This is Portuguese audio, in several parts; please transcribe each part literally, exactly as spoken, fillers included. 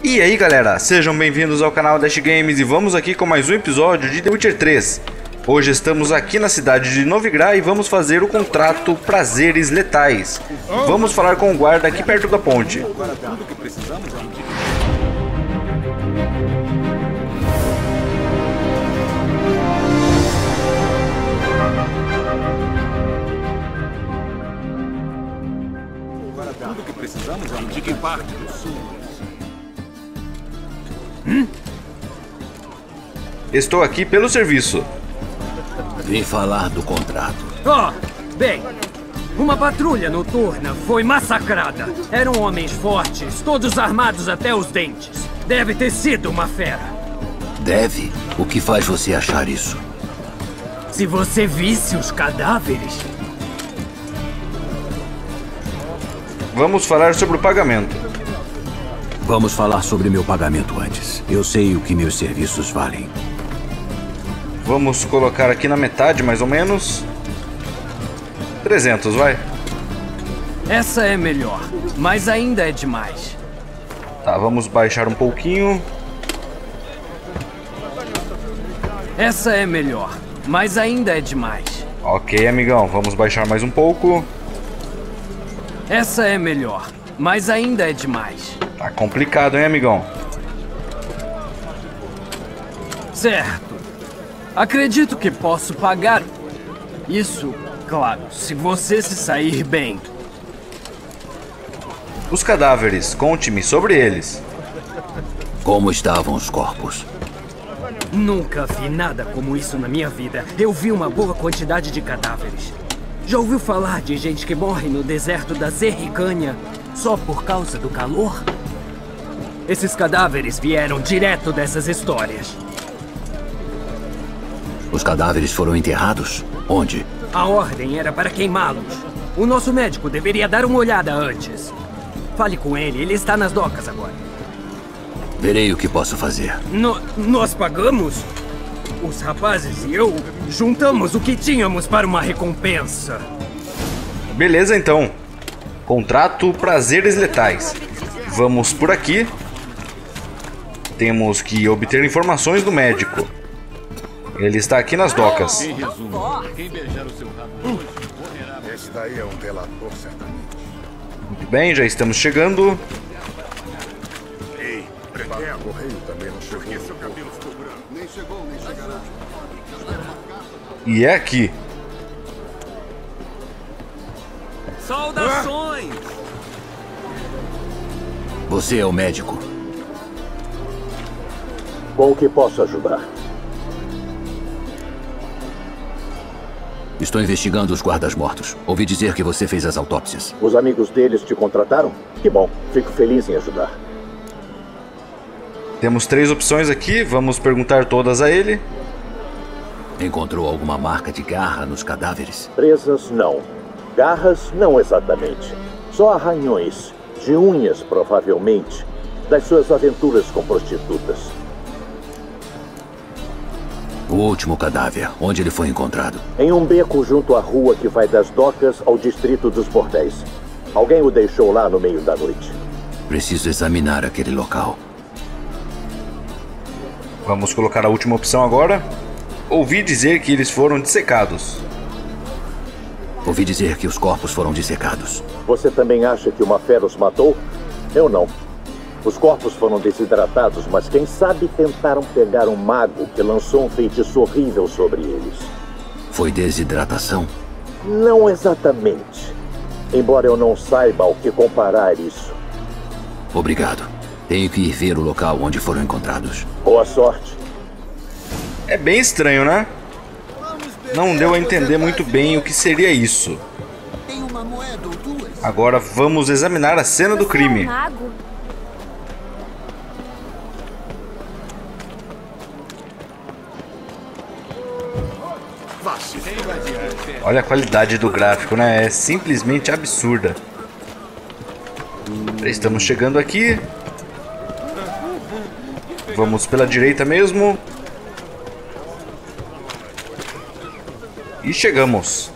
E aí galera, sejam bem-vindos ao canal Dash Games e vamos aqui com mais um episódio de The Witcher três. Hoje estamos aqui na cidade de Novigrad e vamos fazer o contrato Prazeres Letais. Vamos falar com o guarda aqui perto da ponte. Tudo que precisamos é um de que parte do sul. Hum? Estou aqui pelo serviço. Vim falar do contrato. Oh, bem, uma patrulha noturna foi massacrada. Eram homens fortes, todos armados até os dentes. Deve ter sido uma fera. Deve? O que faz você achar isso? Se você visse os cadáveres... Vamos falar sobre o pagamento. Vamos falar sobre meu pagamento antes. Eu sei o que meus serviços valem. Vamos colocar aqui na metade, mais ou menos. trezentos, vai. Essa é melhor, mas ainda é demais. Tá, vamos baixar um pouquinho. Essa é melhor, mas ainda é demais. Ok, amigão, vamos baixar mais um pouco. Essa é melhor, mas ainda é demais. Tá complicado, hein, amigão? Certo. Acredito que posso pagar. Isso, claro, se você se sair bem. Os cadáveres, conte-me sobre eles. Como estavam os corpos? Nunca vi nada como isso na minha vida. Eu vi uma boa quantidade de cadáveres. Já ouviu falar de gente que morre no deserto da Zerrigânia só por causa do calor? Esses cadáveres vieram direto dessas histórias. Os cadáveres foram enterrados? Onde? A ordem era para queimá-los. O nosso médico deveria dar uma olhada antes. Fale com ele, ele está nas docas agora. Verei o que posso fazer. No, nós pagamos? Os rapazes e eu juntamos o que tínhamos para uma recompensa. Beleza, então. Contrato Prazeres Letais. Vamos por aqui. Temos que obter informações do médico. Ele está aqui nas docas. Em resumo, quem beijar o seu rabo hoje morrerá. Esse daí é um delator, certamente. Muito bem, já estamos chegando. Ei, prepara. O correio também não chegou. Porque seu cabelo ficou branco. Nem chegou, nem chegará. E é aqui. Saudações! Você é o médico? Com o que posso ajudar? Estou investigando os guardas mortos. Ouvi dizer que você fez as autópsias. Os amigos deles te contrataram? Que bom, fico feliz em ajudar. Temos três opções aqui, vamos perguntar todas a ele. Encontrou alguma marca de garra nos cadáveres? Presas, não. Garras, não exatamente. Só arranhões, de unhas, provavelmente, das suas aventuras com prostitutas. O último cadáver, onde ele foi encontrado? Em um beco junto à rua que vai das docas ao distrito dos bordéis. Alguém o deixou lá no meio da noite. Preciso examinar aquele local. Vamos colocar a última opção agora. Ouvi dizer que eles foram dissecados. Ouvi dizer que os corpos foram dissecados. Você também acha que uma fera os matou? Eu não. Os corpos foram desidratados, mas quem sabe tentaram pegar um mago que lançou um feitiço horrível sobre eles. Foi desidratação? Não exatamente. Embora eu não saiba ao que comparar isso. Obrigado. Tenho que ir ver o local onde foram encontrados. Boa sorte. É bem estranho, né? Não deu a entender muito bem o que seria isso. Agora vamos examinar a cena do crime. Olha a qualidade do gráfico, né? É simplesmente absurda. Estamos chegando aqui. Vamos pela direita mesmo. E chegamos.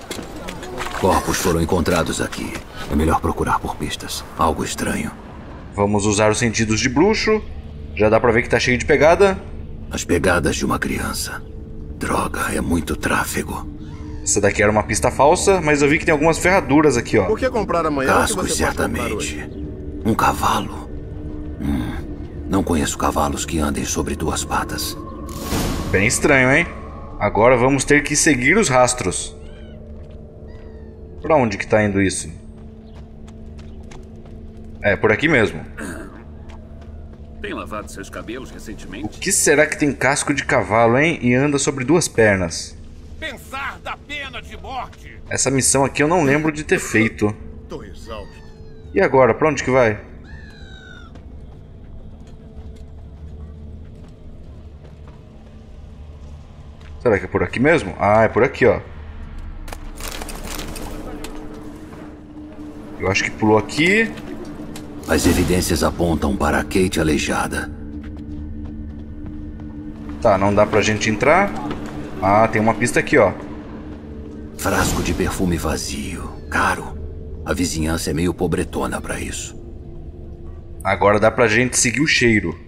Corpos foram encontrados aqui. É melhor procurar por pistas. Algo estranho. Vamos usar os sentidos de bruxo. Já dá pra ver que tá cheio de pegada. As pegadas de uma criança. Droga, é muito tráfego. Essa daqui era uma pista falsa, mas eu vi que tem algumas ferraduras aqui, ó. Por que comprar amanhã? Cascos, certamente. Um cavalo. Hum, não conheço cavalos que andem sobre duas patas. Bem estranho, hein? Agora vamos ter que seguir os rastros. Pra onde que tá indo isso? É, por aqui mesmo. Tem lavado seus cabelos recentemente? O que será que tem casco de cavalo, hein? E anda sobre duas pernas? Pensar da pena de morte. Essa missão aqui eu não lembro de ter feito. Tô exausto. E agora, pra onde que vai? Será que é por aqui mesmo? Ah, é por aqui, ó. Eu acho que pulou aqui. As evidências apontam para a Kate aleijada. Tá, não dá pra gente entrar. Ah, tem uma pista aqui, ó. Frasco de perfume vazio. Caro. A vizinhança é meio pobretona pra isso. Agora dá pra gente seguir o cheiro.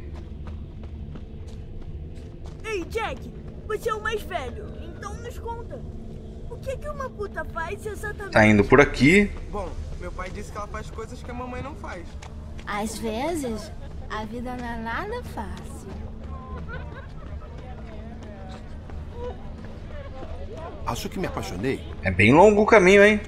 Ei, Jack, você é o mais velho, então nos conta. O que que uma puta faz exatamente? Tá indo por aqui. Bom, meu pai disse que ela faz coisas que a mamãe não faz. Às vezes, a vida não é nada fácil. Acho que me apaixonei. É bem longo o caminho, hein?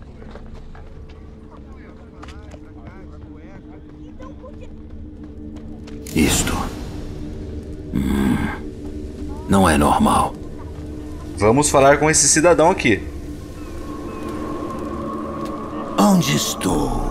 Isto. Hum, não é normal. Vamos falar com esse cidadão aqui. Onde estou?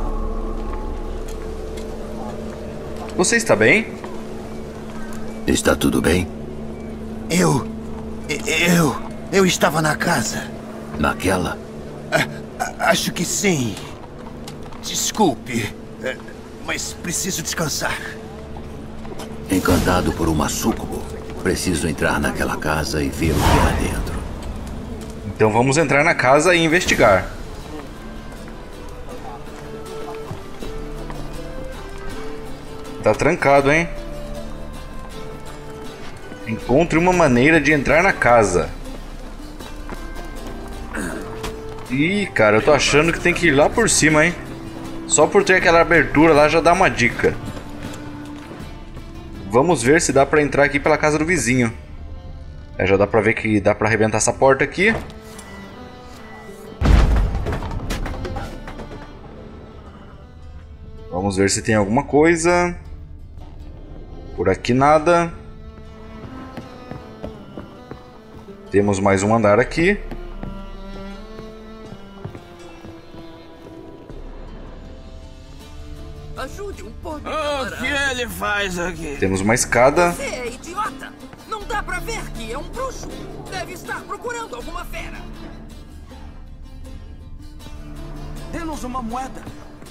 Você está bem? Está tudo bem? Eu... Eu... Eu estava na casa. Naquela? A, a, acho que sim. Desculpe, é, mas preciso descansar. Encantado por uma súcubo. Preciso entrar naquela casa e ver o que há dentro. Então vamos entrar na casa e investigar. Tá trancado, hein? Encontre uma maneira de entrar na casa. Ih, cara, eu tô achando que tem que ir lá por cima, hein? Só por ter aquela abertura lá já dá uma dica. Vamos ver se dá pra entrar aqui pela casa do vizinho. É, já dá pra ver que dá pra arrebentar essa porta aqui. Vamos ver se tem alguma coisa. Por aqui nada. Temos mais um andar aqui. Ajude um pouco. O que ele faz aqui? Temos uma escada. Você é idiota! Não dá pra ver que é um bruxo. Deve estar procurando alguma fera. Dê-nos uma moeda.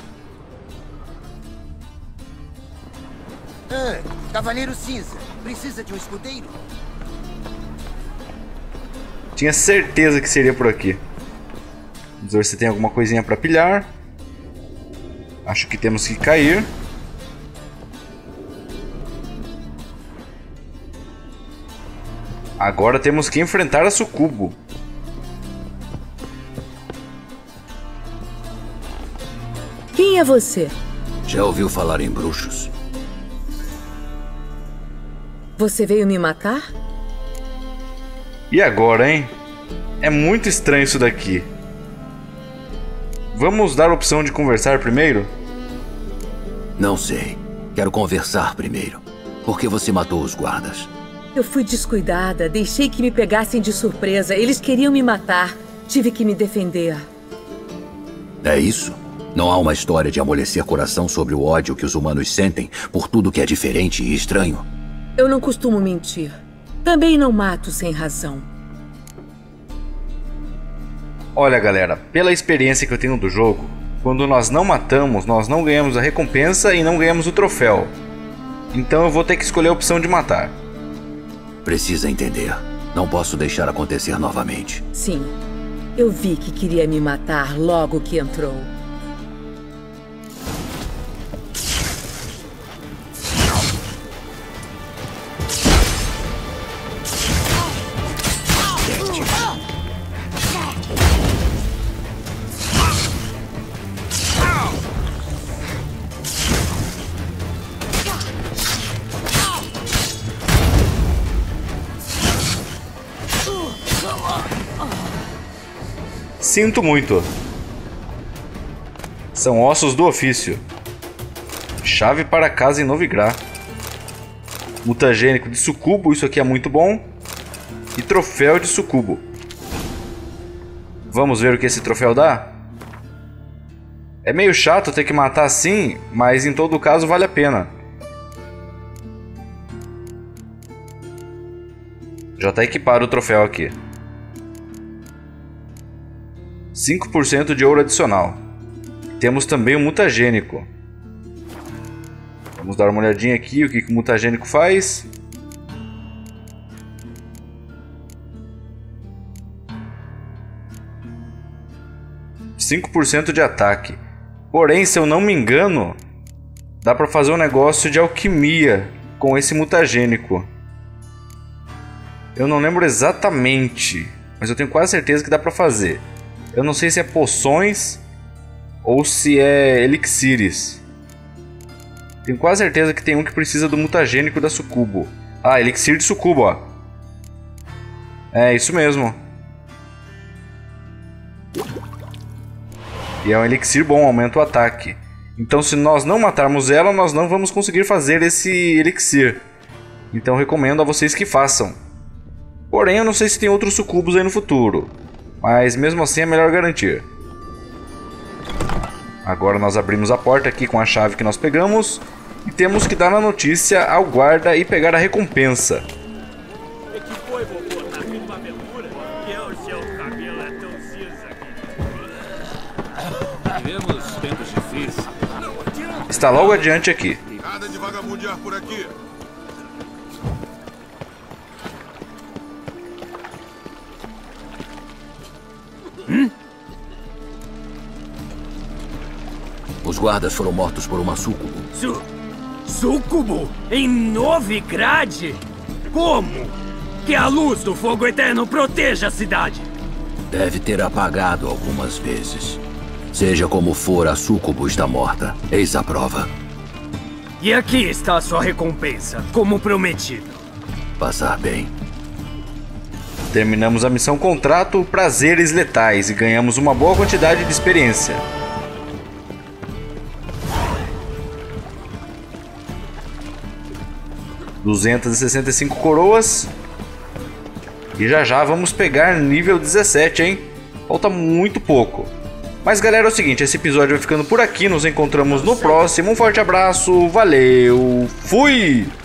Ah, Cavaleiro Cinza, precisa de um escudeiro? Tinha certeza que seria por aqui. Vamos ver se tem alguma coisinha pra pilhar. Acho que temos que cair. Agora temos que enfrentar a sucubo. Quem é você? Já ouviu falar em bruxos? Você veio me matar? E agora, hein? É muito estranho isso daqui. Vamos dar a opção de conversar primeiro? Não sei. Quero conversar primeiro. Por que você matou os guardas? Eu fui descuidada, deixei que me pegassem de surpresa. Eles queriam me matar. Tive que me defender. É isso? Não há uma história de amolecer coração sobre o ódio que os humanos sentem por tudo que é diferente e estranho? Eu não costumo mentir. Também não mato sem razão. Olha, galera, pela experiência que eu tenho do jogo, quando nós não matamos, nós não ganhamos a recompensa e não ganhamos o troféu. Então eu vou ter que escolher a opção de matar. Precisa entender. Não posso deixar acontecer novamente. Sim. Eu vi que queria me matar logo que entrou. Sinto muito. São ossos do ofício. Chave para casa em Novigrad. Mutagênico de sucubo, isso aqui é muito bom. E troféu de sucubo. Vamos ver o que esse troféu dá? É meio chato ter que matar assim, mas em todo caso vale a pena. Já está equipado o troféu aqui. cinco por cento de ouro adicional. Temos também o mutagênico. Vamos dar uma olhadinha aqui o que, que o mutagênico faz. cinco por cento de ataque. Porém, se eu não me engano, dá para fazer um negócio de alquimia com esse mutagênico. Eu não lembro exatamente, mas eu tenho quase certeza que dá para fazer. Eu não sei se é poções ou se é elixires. Tenho quase certeza que tem um que precisa do mutagênico da sucubo. Ah, elixir de sucubo, ó. É, isso mesmo. E é um elixir bom, aumenta o ataque. Então se nós não matarmos ela, nós não vamos conseguir fazer esse elixir. Então recomendo a vocês que façam. Porém, eu não sei se tem outros sucubos aí no futuro. Mas mesmo assim é melhor garantir. Agora nós abrimos a porta aqui com a chave que nós pegamos. E temos que dar a notícia ao guarda e pegar a recompensa. O que foi, vovô? Tá vindo uma aventura? Que é o seu cabelo é tão cinza. Tivemos tempos difíceis. Está logo adiante aqui. Nada de vagabundear por aqui. Hum? Os guardas foram mortos por uma súcubo. Su... Súcubo? Em Novigrad? Como? Que a luz do fogo eterno proteja a cidade. Deve ter apagado algumas vezes. Seja como for, a súcubo está morta. Eis a prova. E aqui está a sua recompensa, como prometido. Passar bem. Terminamos a missão Contrato Prazeres Letais e ganhamos uma boa quantidade de experiência. duzentas e sessenta e cinco coroas. E já já vamos pegar nível dezessete, hein? Falta muito pouco. Mas galera, é o seguinte, esse episódio vai ficando por aqui. Nos encontramos no próximo. Um forte abraço, valeu, fui!